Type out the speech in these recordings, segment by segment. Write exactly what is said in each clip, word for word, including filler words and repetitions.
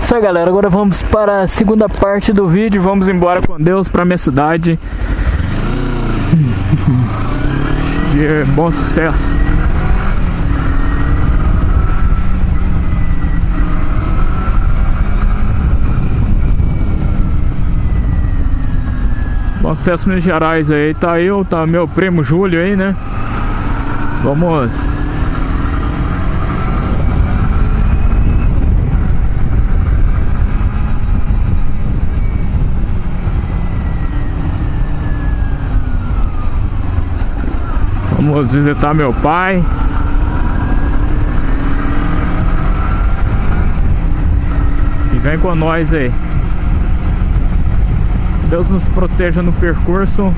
isso aí, galera, agora vamos para a segunda parte do vídeo. Vamos embora com Deus para minha cidade. E bom sucesso. Bom sucesso, Minas Gerais aí. Tá eu, tá meu primo Júlio aí, né? Vamos. Vamos visitar meu pai. E vem com nós aí. Deus nos proteja no percurso,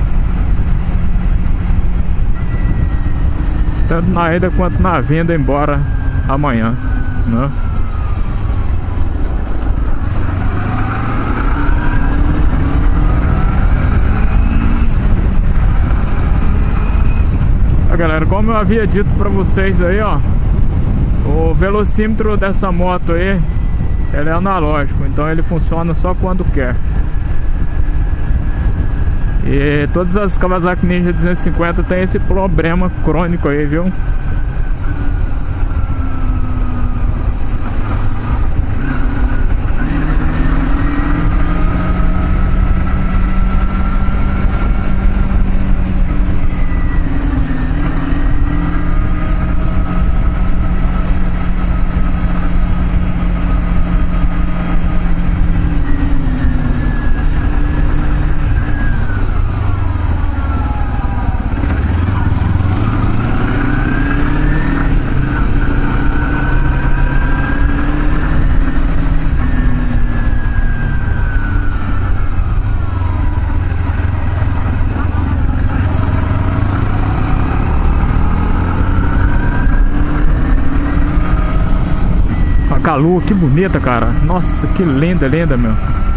tanto na ida quanto na vinda embora amanhã, né? Ah, galera, como eu havia dito pra vocês aí, ó, o velocímetro dessa moto aí, ele é analógico, então ele funciona só quando quer. E todas as Kawasaki Ninja duzentos e cinquenta tem esse problema crônico aí, viu? Calu, que bonita, cara. Nossa, que linda, linda, meu.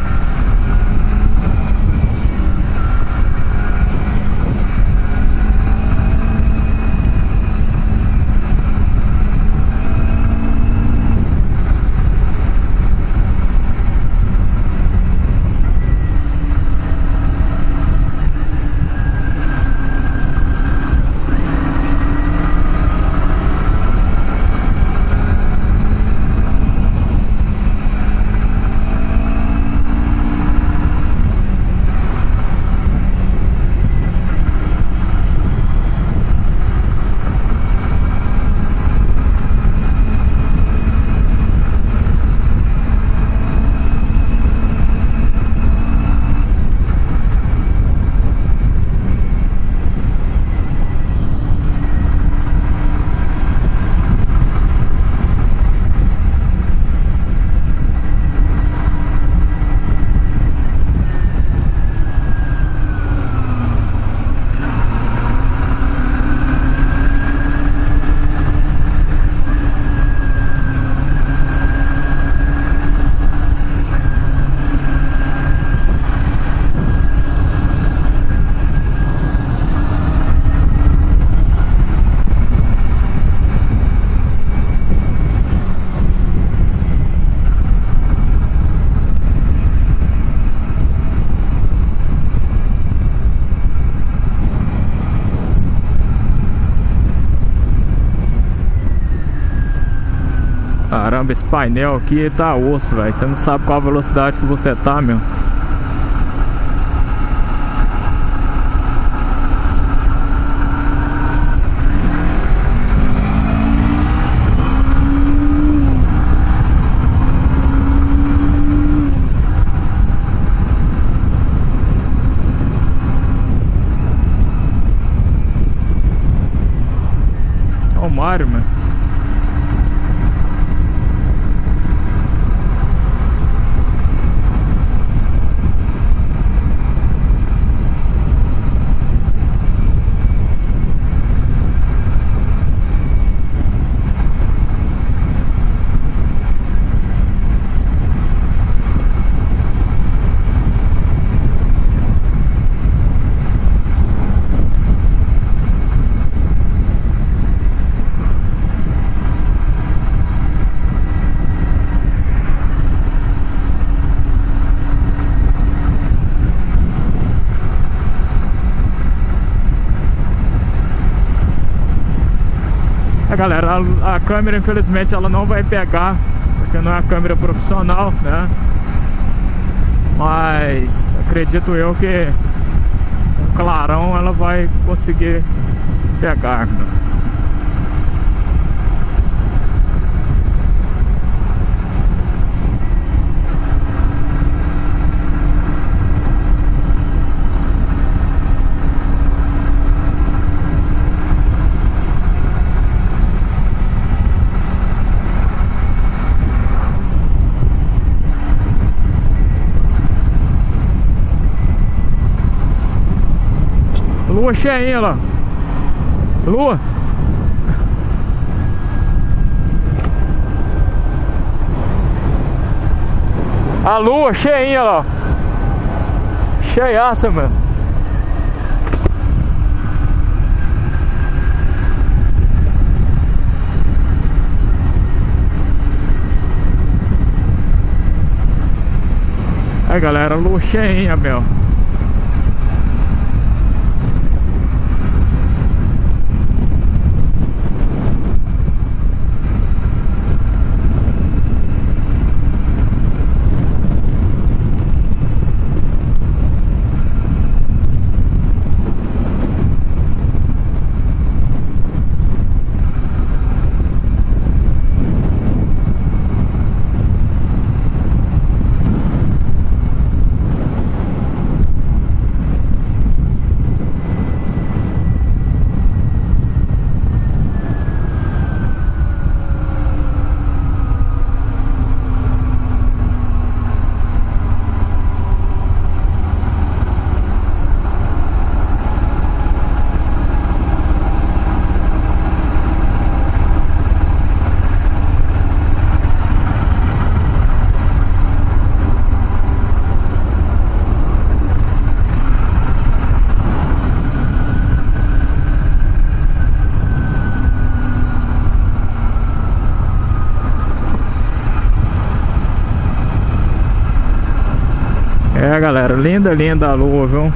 Caramba, esse painel aqui tá osso, velho. Você não sabe qual a velocidade que você tá, meu. Olha o Mário, meu. É, galera, a, a câmera infelizmente ela não vai pegar, porque não é a câmera profissional, né? Mas acredito eu que com clarão ela vai conseguir pegar, né? Lua cheinha lá. Lua. A lua cheinha lá. Cheiaça, mano. Aí, galera, lua cheinha, meu. É, galera, linda, linda a lua, viu?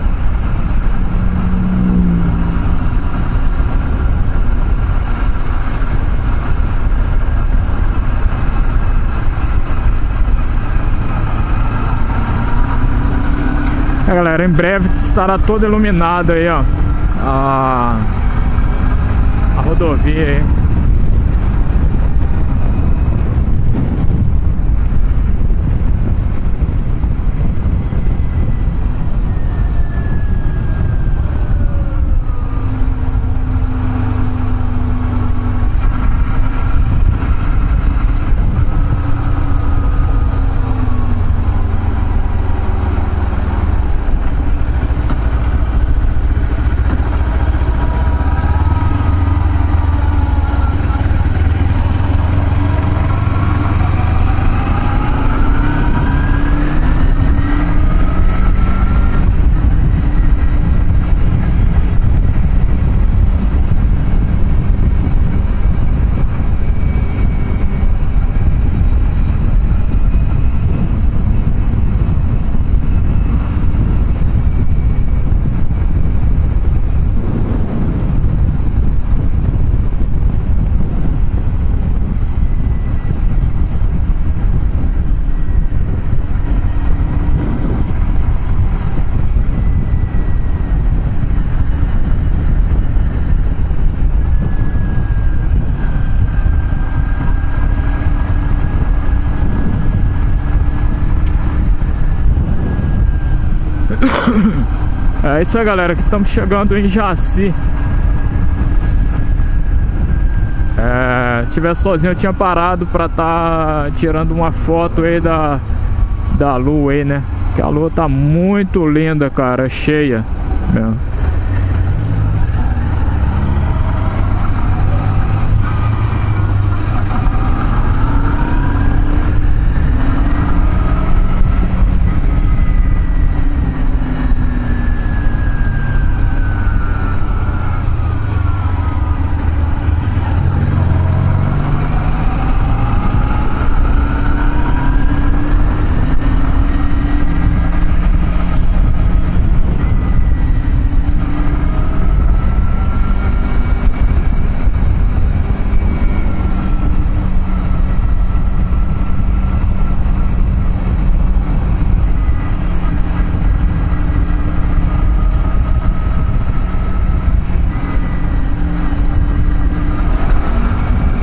É, galera, em breve estará toda iluminada aí, ó, a, a rodovia aí. É isso aí, galera, que estamos chegando em Jaci. É, se estivesse sozinho eu tinha parado pra estar tá tirando uma foto aí da, da lua aí, né? Que a lua tá muito linda, cara, cheia mesmo.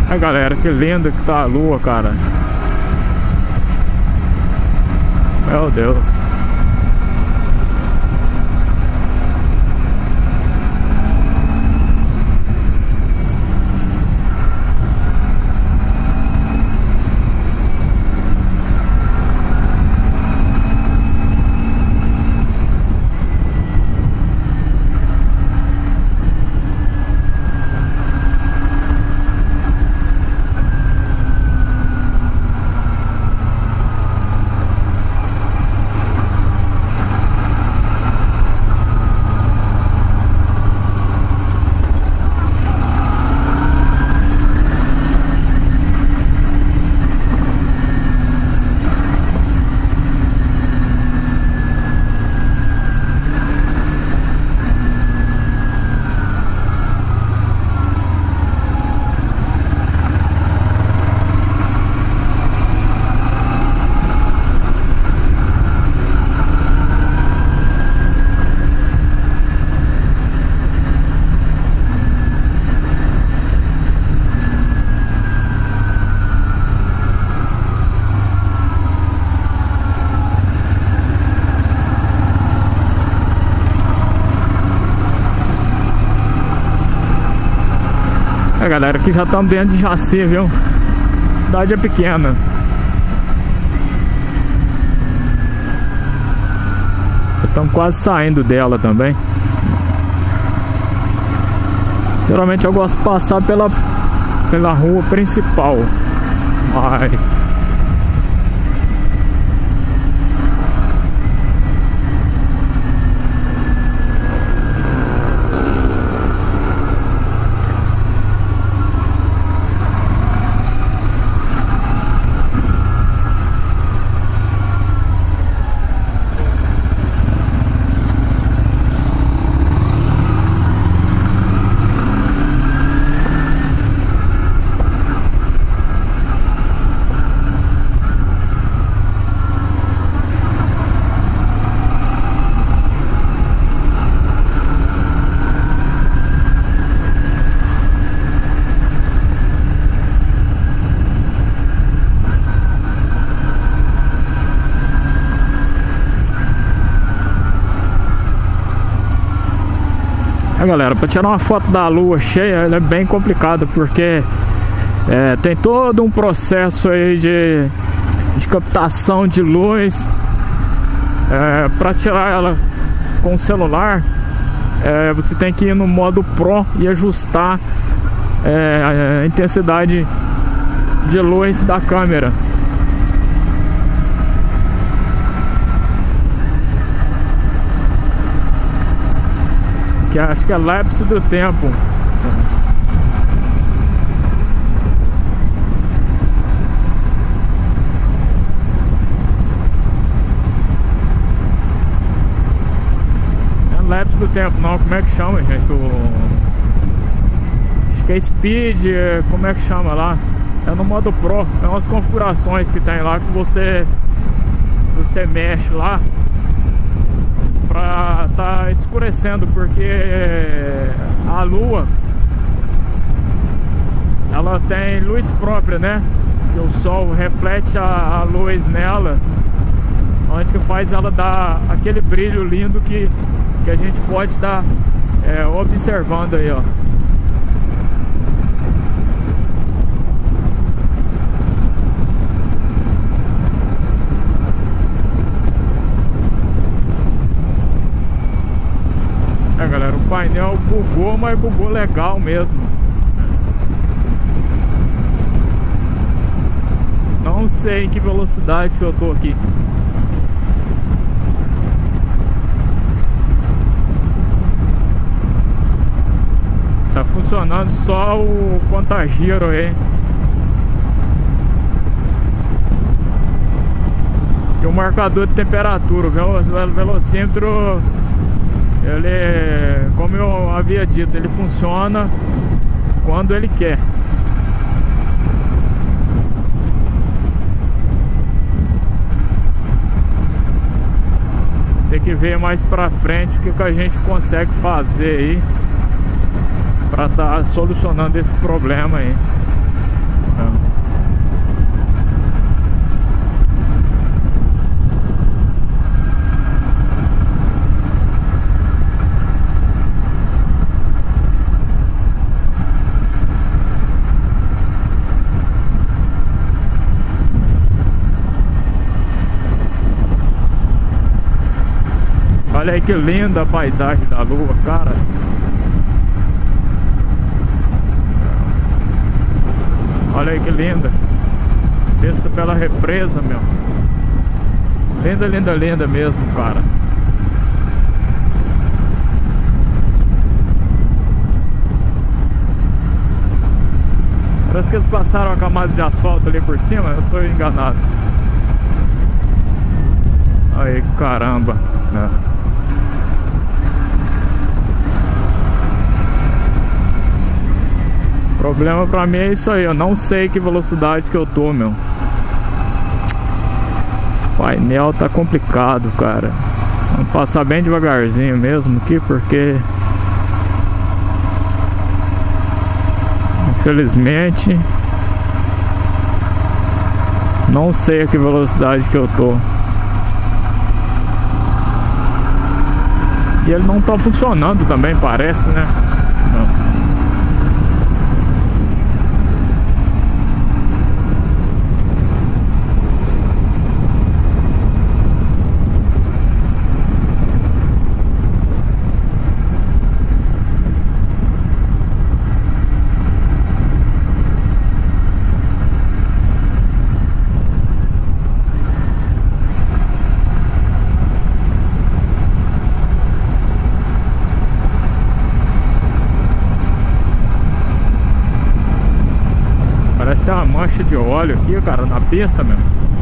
Aí galera, que linda que tá a lua, cara. Meu Deus. É, galera, aqui já estamos dentro de Jaci, viu? A cidade é pequena. Estamos quase saindo dela também. Geralmente eu gosto de passar pela, pela rua principal, mas... É, galera, para tirar uma foto da lua cheia ela é bem complicado, porque é, tem todo um processo aí de, de captação de luz. É, para tirar ela com o celular, é, você tem que ir no modo Pro e ajustar é, a intensidade de luz da câmera. Que acho que é lapse do tempo. É lapse do tempo, não, como é que chama, gente? O... Acho que é speed, como é que chama lá? É no modo Pro, é umas configurações que tem lá que você você mexe lá pra tá escurecendo, porque a lua ela tem luz própria, né? Que o sol reflete a, a luz nela, onde que faz ela dar aquele brilho lindo que, que a gente pode estar é, observando aí, ó. É, galera, o painel bugou, mas bugou legal mesmo. Não sei em que velocidade que eu tô aqui. Tá funcionando só o contagiro aí. E o marcador de temperatura, viu? O velocímetro, ele, como eu havia dito, ele funciona quando ele quer. Tem que ver mais pra frente o que, que a gente consegue fazer aí pra tá solucionando esse problema aí. Olha aí que linda a paisagem da lua, cara. Olha aí que linda. Vista pela represa, meu. Linda, linda, linda mesmo, cara. Parece que eles passaram a camada de asfalto ali por cima. Eu tô enganado. Aí, caramba, né? O problema pra mim é isso aí. Eu não sei que velocidade que eu tô, meu. Esse painel tá complicado, cara. Vamos passar bem devagarzinho mesmo aqui, porque infelizmente não sei a que velocidade que eu tô. E ele não tá funcionando também, parece, né? Não. Tem uma mancha de óleo aqui, cara, na pista, meu.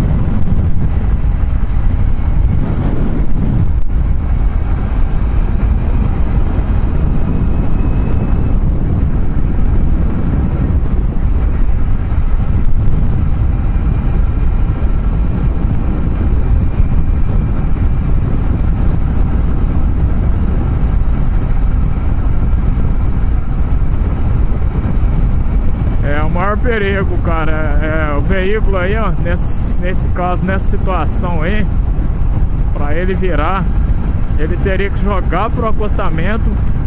Perigo, cara, é, o veículo aí, ó, nesse, nesse caso, nessa situação aí, pra ele virar, ele teria que jogar pro acostamento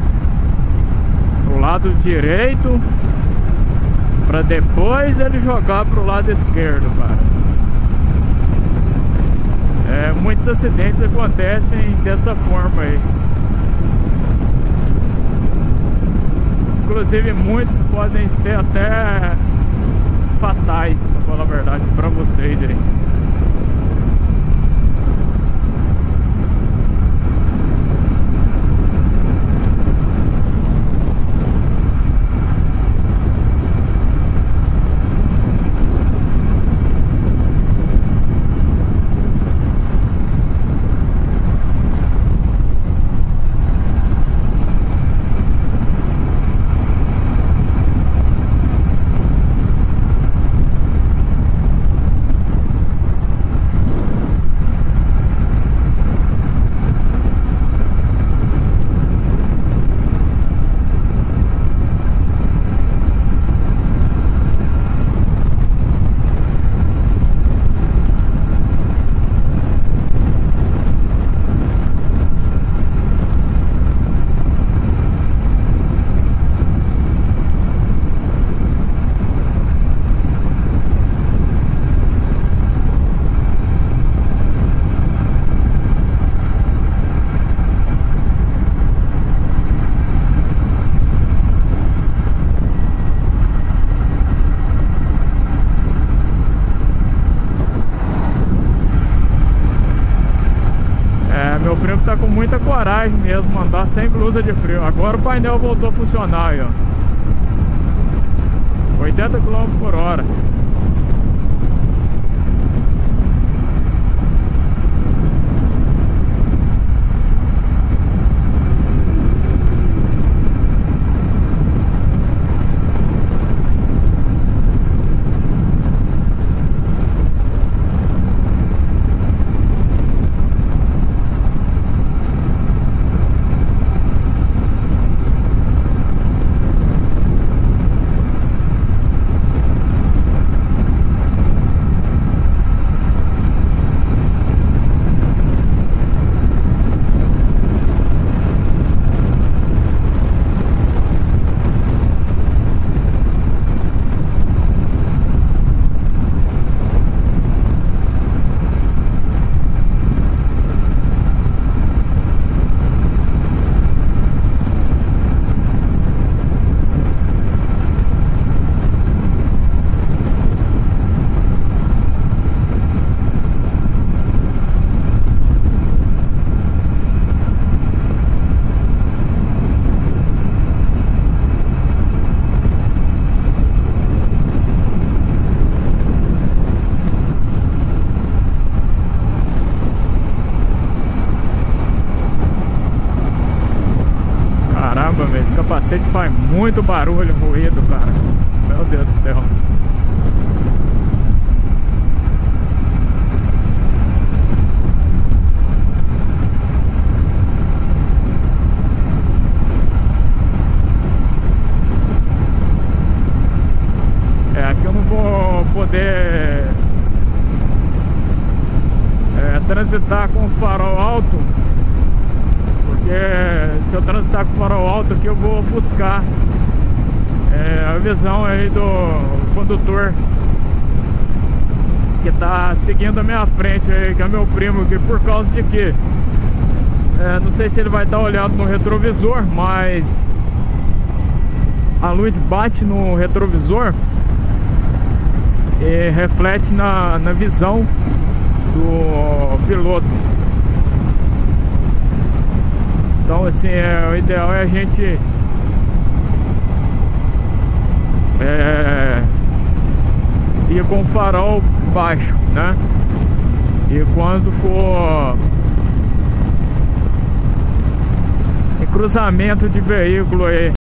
pro lado direito, pra depois ele jogar pro lado esquerdo, cara. É, muitos acidentes acontecem dessa forma aí. Inclusive muitos podem ser até fatais, pra falar a verdade pra vocês aí. Meu primo tá com muita coragem mesmo, andar sem blusa de frio. Agora o painel voltou a funcionar aí, ó. oitenta quilômetros por hora. capacete faz muito barulho, ruído, cara. Meu Deus do céu. É, aqui eu não vou poder é, transitar com o farol alto, porque se eu transitar com o farol alto aqui eu vou ofuscar é, a visão aí do condutor que tá seguindo a minha frente aí, que é meu primo, que por causa de que é, não sei se ele vai estar olhando no retrovisor, mas a luz bate no retrovisor e reflete na, na visão do piloto. Então assim, é, o ideal é a gente é, ir com o farol baixo, né? E quando for em cruzamento de veículo aí